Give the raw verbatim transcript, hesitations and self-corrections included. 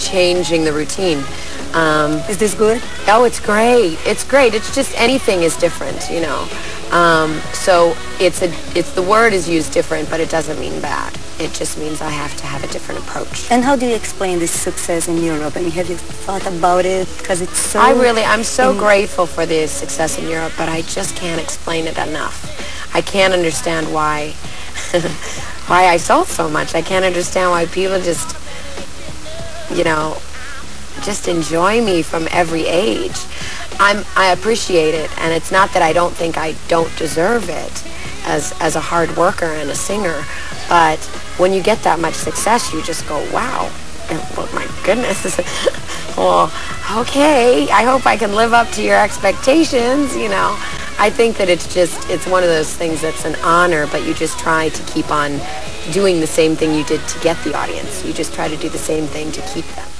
changing the routine. Um, Is this good? oh, it's great. It's great. It's just anything is different, you know. Um, so it's a, it's the word is used different, but it doesn't mean bad. It just means I have to have a different approach. And how do you explain this success in Europe? I mean, have you thought about it? Because it's so... I really, I'm so in- grateful for the success in Europe, but I just can't explain it enough. I can't understand why, why I sold so much. I can't understand why people just, you know, just enjoy me from every age. I'm, I appreciate it, and it's not that I don't think I don't deserve it as, as a hard worker and a singer, but when you get that much success, you just go, wow, oh my goodness. Well, okay, I hope I can live up to your expectations, you know. I think that it's just, it's one of those things that's an honor, but you just try to keep on doing the same thing you did to get the audience. You just try to do the same thing to keep them.